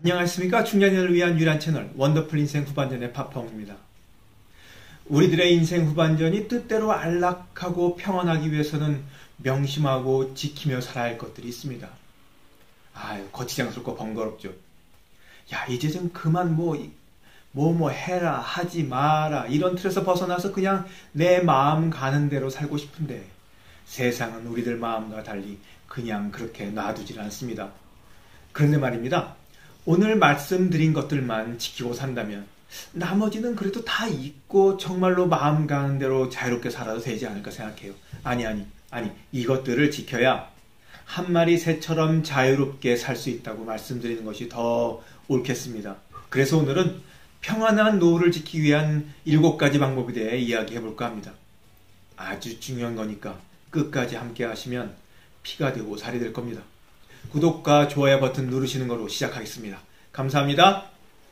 안녕하십니까. 중년인을 위한 유일한 채널 원더풀 인생 후반전의 파펑입니다. 우리들의 인생 후반전이 뜻대로 안락하고 평안하기 위해서는 명심하고 지키며 살아야 할 것들이 있습니다. 거치장스럽고 번거롭죠. 이제 좀 그만 해라 하지 마라 이런 틀에서 벗어나서 그냥 내 마음 가는 대로 살고 싶은데 세상은 우리들 마음과 달리 그냥 그렇게 놔두질 않습니다. 그런데 말입니다. 오늘 말씀드린 것들만 지키고 산다면 나머지는 그래도 다 잊고 정말로 마음 가는 대로 자유롭게 살아도 되지 않을까 생각해요. 아니, 이것들을 지켜야 한 마리 새처럼 자유롭게 살 수 있다고 말씀드리는 것이 더 옳겠습니다. 그래서 오늘은 평안한 노후를 지키기 위한 7가지 방법에 대해 이야기해 볼까 합니다. 아주 중요한 거니까 끝까지 함께 하시면 피가 되고 살이 될 겁니다. 구독과 좋아요 버튼 누르시는 거로 시작하겠습니다. 감사합니다.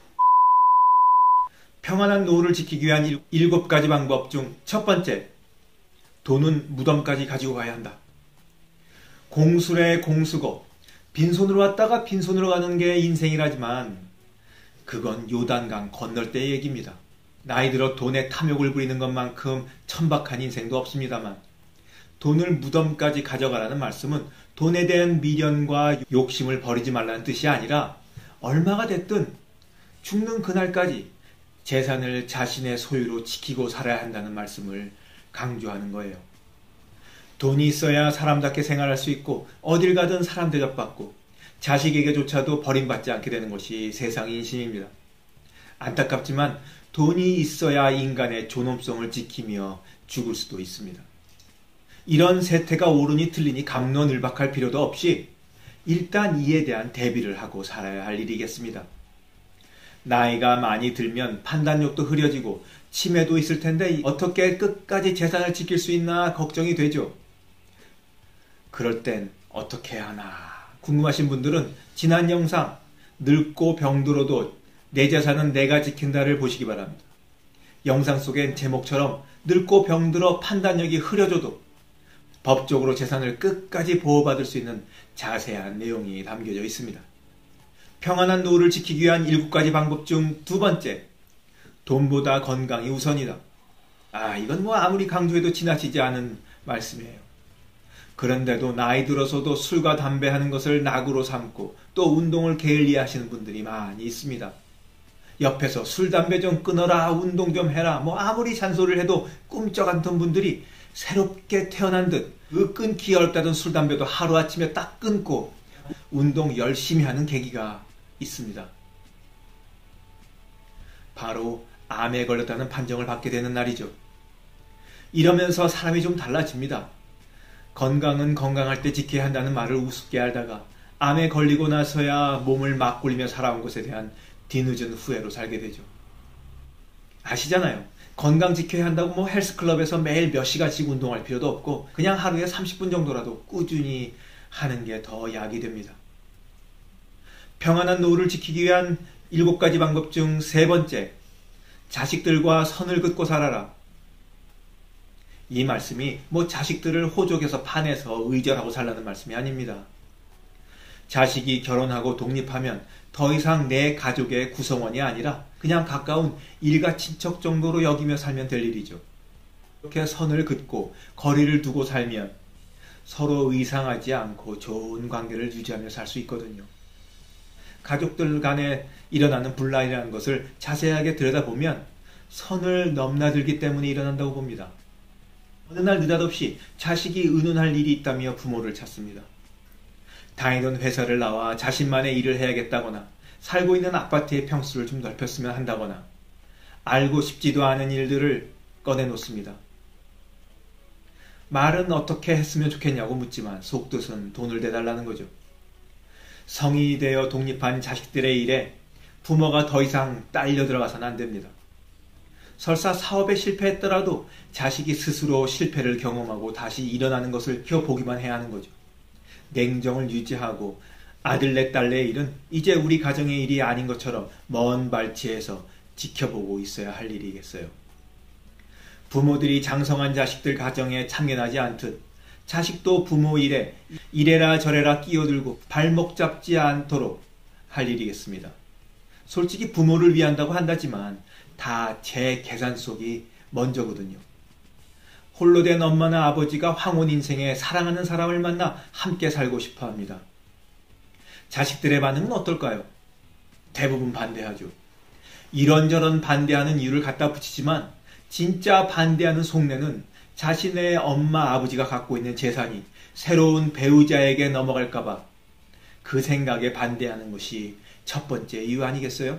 평안한 노후를 지키기 위한 7가지 방법 중 첫 번째, 돈은 무덤까지 가지고 가야 한다. 공수래 공수고 빈손으로 왔다가 빈손으로 가는 게 인생이라지만 그건 요단강 건널 때의 얘기입니다. 나이 들어 돈에 탐욕을 부리는 것만큼 천박한 인생도 없습니다만 돈을 무덤까지 가져가라는 말씀은 돈에 대한 미련과 욕심을 버리지 말라는 뜻이 아니라 얼마가 됐든 죽는 그날까지 재산을 자신의 소유로 지키고 살아야 한다는 말씀을 강조하는 거예요. 돈이 있어야 사람답게 생활할 수 있고 어딜 가든 사람 대접받고 자식에게조차도 버림받지 않게 되는 것이 세상의 인심입니다. 안타깝지만 돈이 있어야 인간의 존엄성을 지키며 죽을 수도 있습니다. 이런 세태가 옳으니 틀리니 갑론을박할 필요도 없이 일단 이에 대한 대비를 하고 살아야 할 일이겠습니다. 나이가 많이 들면 판단력도 흐려지고 치매도 있을 텐데 어떻게 끝까지 재산을 지킬 수 있나 걱정이 되죠. 그럴 땐 어떻게 하나 궁금하신 분들은 지난 영상 늙고 병들어도 내 재산은 내가 지킨다를 보시기 바랍니다. 영상 속엔 제목처럼 늙고 병들어 판단력이 흐려져도 법적으로 재산을 끝까지 보호받을 수 있는 자세한 내용이 담겨져 있습니다. 평안한 노후를 지키기 위한 7가지 방법 중 두 번째, 돈보다 건강이 우선이다. 이건 아무리 강조해도 지나치지 않은 말씀이에요. 그런데도 나이 들어서도 술과 담배 하는 것을 낙으로 삼고 또 운동을 게을리하시는 분들이 많이 있습니다. 옆에서 술, 담배 좀 끊어라, 운동 좀 해라, 아무리 잔소리를 해도 꿈쩍 않던 분들이 새롭게 태어난 듯 끊기 어렵다던 술, 담배도 하루아침에 딱 끊고 운동 열심히 하는 계기가 있습니다. 바로 암에 걸렸다는 판정을 받게 되는 날이죠. 이러면서 사람이 좀 달라집니다. 건강은 건강할 때 지켜야 한다는 말을 우습게 알다가 암에 걸리고 나서야 몸을 막 굴리며 살아온 것에 대한 뒤늦은 후회로 살게 되죠. 아시잖아요. 건강 지켜야 한다고 헬스클럽에서 매일 몇 시간씩 운동할 필요도 없고 그냥 하루에 30분 정도라도 꾸준히 하는 게 더 약이 됩니다. 평안한 노후를 지키기 위한 7가지 방법 중 세 번째, 자식들과 선을 긋고 살아라. 이 말씀이 자식들을 호족에서 파내서 의절하고 살라는 말씀이 아닙니다. 자식이 결혼하고 독립하면 더 이상 내 가족의 구성원이 아니라 그냥 가까운 일가 친척 정도로 여기며 살면 될 일이죠. 이렇게 선을 긋고 거리를 두고 살면 서로 의상하지 않고 좋은 관계를 유지하며 살 수 있거든요. 가족들 간에 일어나는 분란이라는 것을 자세하게 들여다보면 선을 넘나들기 때문에 일어난다고 봅니다. 어느 날 느닷없이 자식이 의논할 일이 있다며 부모를 찾습니다. 다니던 회사를 나와 자신만의 일을 해야겠다거나 살고 있는 아파트의 평수를 좀 넓혔으면 한다거나 알고 싶지도 않은 일들을 꺼내놓습니다. 말은 어떻게 했으면 좋겠냐고 묻지만 속뜻은 돈을 대달라는 거죠. 성인이 되어 독립한 자식들의 일에 부모가 더 이상 딸려 들어가서는 안 됩니다. 설사 사업에 실패했더라도 자식이 스스로 실패를 경험하고 다시 일어나는 것을 켜보기만 해야 하는 거죠. 냉정을 유지하고 아들네 딸네 일은 이제 우리 가정의 일이 아닌 것처럼 먼 발치에서 지켜보고 있어야 할 일이겠어요. 부모들이 장성한 자식들 가정에 참견하지 않듯 자식도 부모 일에 이래라 저래라 끼어들고 발목 잡지 않도록 할 일이겠습니다. 솔직히 부모를 위한다고 한다지만 다 제 계산 속이 먼저거든요. 홀로 된 엄마나 아버지가 황혼 인생에 사랑하는 사람을 만나 함께 살고 싶어 합니다. 자식들의 반응은 어떨까요? 대부분 반대하죠. 이런저런 반대하는 이유를 갖다 붙이지만 진짜 반대하는 속내는 자신의 엄마 아버지가 갖고 있는 재산이 새로운 배우자에게 넘어갈까봐 그 생각에 반대하는 것이 첫 번째 이유 아니겠어요?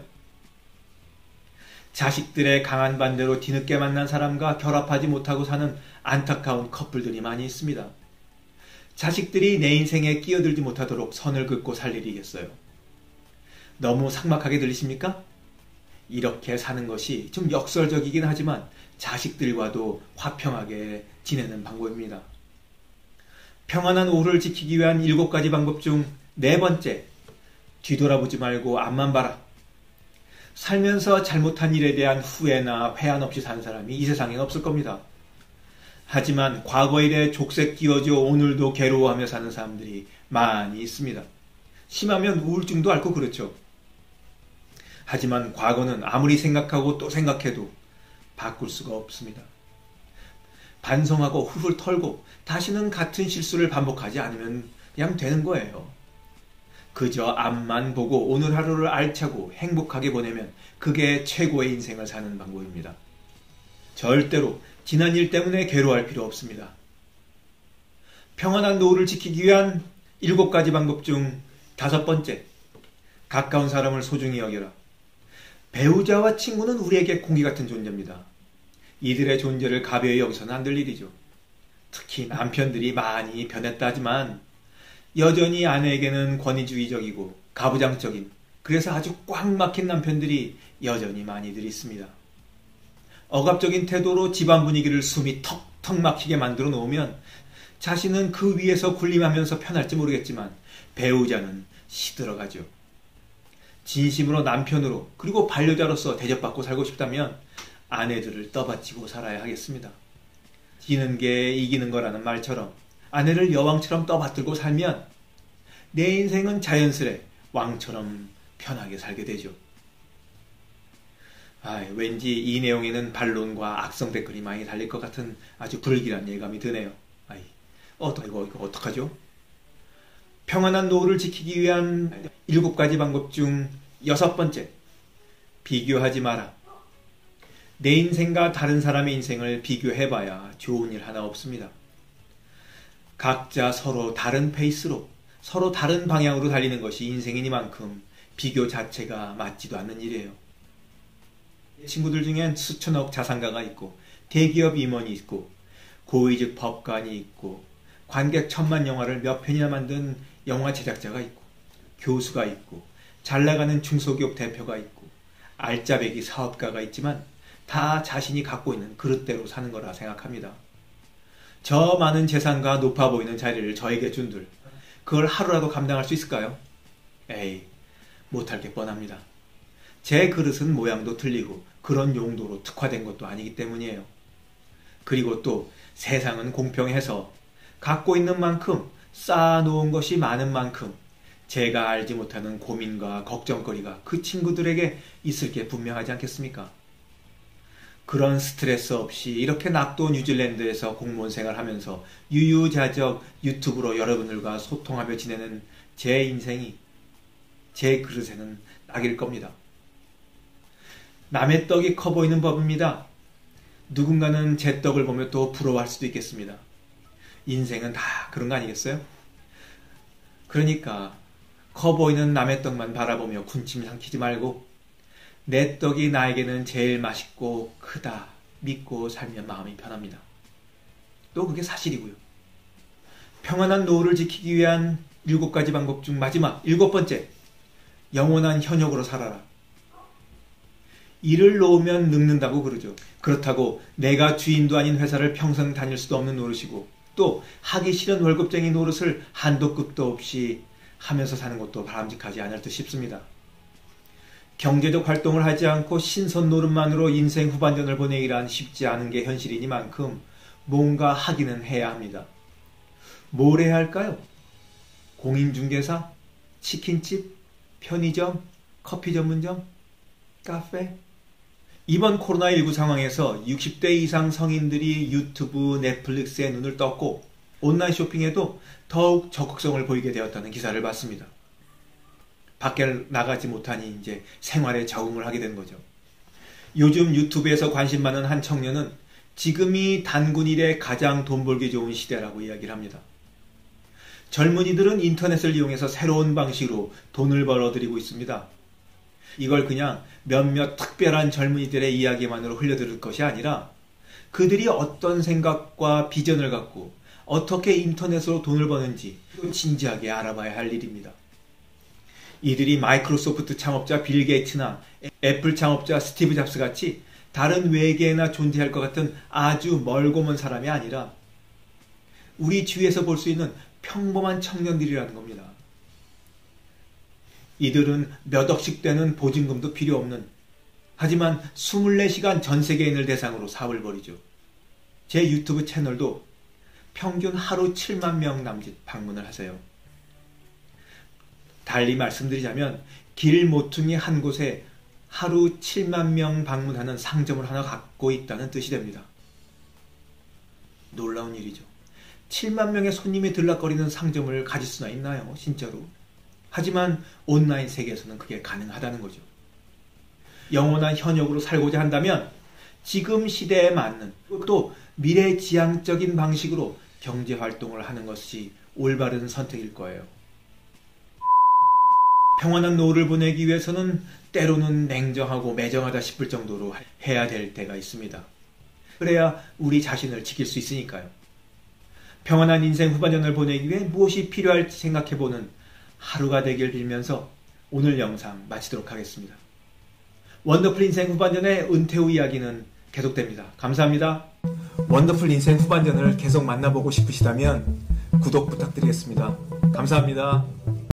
자식들의 강한 반대로 뒤늦게 만난 사람과 결합하지 못하고 사는 안타까운 커플들이 많이 있습니다. 자식들이 내 인생에 끼어들지 못하도록 선을 긋고 살 일이겠어요. 너무 삭막하게 들리십니까? 이렇게 사는 것이 좀 역설적이긴 하지만 자식들과도 화평하게 지내는 방법입니다. 평안한 오후를 지키기 위한 7가지 방법 중 4번째, 뒤돌아보지 말고 앞만 봐라. 살면서 잘못한 일에 대한 후회나 회한 없이 산 사람이 이 세상엔 없을 겁니다. 하지만 과거 일에 족쇄 끼워져 오늘도 괴로워하며 사는 사람들이 많이 있습니다. 심하면 우울증도 앓고 그렇죠. 하지만 과거는 아무리 생각하고 또 생각해도 바꿀 수가 없습니다. 반성하고 훌훌 털고 다시는 같은 실수를 반복하지 않으면 그냥 되는 거예요. 그저 앞만 보고 오늘 하루를 알차고 행복하게 보내면 그게 최고의 인생을 사는 방법입니다. 절대로 지난 일 때문에 괴로워할 필요 없습니다. 평안한 노후를 지키기 위한 7가지 방법 중 5번째, 가까운 사람을 소중히 여겨라. 배우자와 친구는 우리에게 공기 같은 존재입니다. 이들의 존재를 가벼이 여기서는 안 될 일이죠. 특히 남편들이 많이 변했다 하지만 여전히 아내에게는 권위주의적이고 가부장적인, 그래서 아주 꽉 막힌 남편들이 여전히 많이들 있습니다. 억압적인 태도로 집안 분위기를 숨이 턱턱 막히게 만들어 놓으면 자신은 그 위에서 군림하면서 편할지 모르겠지만 배우자는 시들어가죠. 진심으로 남편으로 그리고 반려자로서 대접받고 살고 싶다면 아내들을 떠받치고 살아야 하겠습니다. 지는 게 이기는 거라는 말처럼 아내를 여왕처럼 떠받들고 살면 내 인생은 자연스레 왕처럼 편하게 살게 되죠. 왠지 이 내용에는 반론과 악성 댓글이 많이 달릴 것 같은 아주 불길한 예감이 드네요. 이거 어떡하죠? 평안한 노후를 지키기 위한 7가지 방법 중 6번째, 비교하지 마라. 내 인생과 다른 사람의 인생을 비교해봐야 좋은 일 하나 없습니다. 각자 서로 다른 페이스로, 서로 다른 방향으로 달리는 것이 인생이니만큼 비교 자체가 맞지도 않는 일이에요. 친구들 중엔 수천억 자산가가 있고 대기업 임원이 있고 고위직 법관이 있고 관객 1000만 영화를 몇 편이나 만든 영화 제작자가 있고 교수가 있고 잘나가는 중소기업 대표가 있고 알짜배기 사업가가 있지만 다 자신이 갖고 있는 그릇대로 사는 거라 생각합니다. 저 많은 재산과 높아 보이는 자리를 저에게 준들, 그걸 하루라도 감당할 수 있을까요? 못할 게 뻔합니다. 제 그릇은 모양도 틀리고 그런 용도로 특화된 것도 아니기 때문이에요. 그리고 또 세상은 공평해서 갖고 있는 만큼 쌓아놓은 것이 많은 만큼 제가 알지 못하는 고민과 걱정거리가 그 친구들에게 있을 게 분명하지 않겠습니까? 그런 스트레스 없이 이렇게 낙도 뉴질랜드에서 공무원 생활하면서 유유자적 유튜브로 여러분들과 소통하며 지내는 제 인생이 제 그릇에는 낙일 겁니다. 남의 떡이 커 보이는 법입니다. 누군가는 제 떡을 보며 또 부러워할 수도 있겠습니다. 인생은 다 그런 거 아니겠어요? 그러니까 커 보이는 남의 떡만 바라보며 군침 삼키지 말고 내 떡이 나에게는 제일 맛있고 크다 믿고 살면 마음이 편합니다. 또 그게 사실이고요. 평안한 노후를 지키기 위한 7가지 방법 중 마지막 7번째, 영원한 현역으로 살아라. 일을 놓으면 늙는다고 그러죠. 그렇다고 내가 주인도 아닌 회사를 평생 다닐 수도 없는 노릇이고 또 하기 싫은 월급쟁이 노릇을 한도끝도 없이 하면서 사는 것도 바람직하지 않을 듯 싶습니다. 경제적 활동을 하지 않고 신선 노릇만으로 인생 후반전을 보내기란 쉽지 않은 게 현실이니만큼 뭔가 하기는 해야 합니다. 뭘 해야 할까요? 공인중개사? 치킨집? 편의점? 커피 전문점? 카페? 이번 코로나19 상황에서 60대 이상 성인들이 유튜브, 넷플릭스에 눈을 떴고 온라인 쇼핑에도 더욱 적극성을 보이게 되었다는 기사를 봤습니다. 밖에 나가지 못하니 이제 생활에 적응을 하게 된 거죠. 요즘 유튜브에서 관심 많은 한 청년은 지금이 단군 일에 가장 돈 벌기 좋은 시대라고 이야기를 합니다. 젊은이들은 인터넷을 이용해서 새로운 방식으로 돈을 벌어들이고 있습니다. 이걸 그냥 몇몇 특별한 젊은이들의 이야기만으로 흘려들을 것이 아니라 그들이 어떤 생각과 비전을 갖고 어떻게 인터넷으로 돈을 버는지 진지하게 알아봐야 할 일입니다. 이들이 마이크로소프트 창업자 빌 게이츠나 애플 창업자 스티브 잡스 같이 다른 외계에나 존재할 것 같은 아주 멀고 먼 사람이 아니라 우리 주위에서 볼 수 있는 평범한 청년들이라는 겁니다. 이들은 몇 억씩 되는 보증금도 필요 없는, 하지만 24시간 전 세계인을 대상으로 사업을 벌이죠. 제 유튜브 채널도 평균 하루 7만 명 남짓 방문을 하세요. 달리 말씀드리자면 길 모퉁이 한 곳에 하루 7만 명 방문하는 상점을 하나 갖고 있다는 뜻이 됩니다. 놀라운 일이죠. 7만 명의 손님이 들락거리는 상점을 가질 수나 있나요? 진짜로. 하지만 온라인 세계에서는 그게 가능하다는 거죠. 영원한 현역으로 살고자 한다면 지금 시대에 맞는 또 미래지향적인 방식으로 경제활동을 하는 것이 올바른 선택일 거예요. 평안한 노후를 보내기 위해서는 때로는 냉정하고 매정하다 싶을 정도로 해야 될 때가 있습니다. 그래야 우리 자신을 지킬 수 있으니까요. 평안한 인생 후반전을 보내기 위해 무엇이 필요할지 생각해보는 하루가 되길 빌면서 오늘 영상 마치도록 하겠습니다. 원더풀 인생 후반전의 은퇴 후 이야기는 계속됩니다. 감사합니다. 원더풀 인생 후반전을 계속 만나보고 싶으시다면 구독 부탁드리겠습니다. 감사합니다.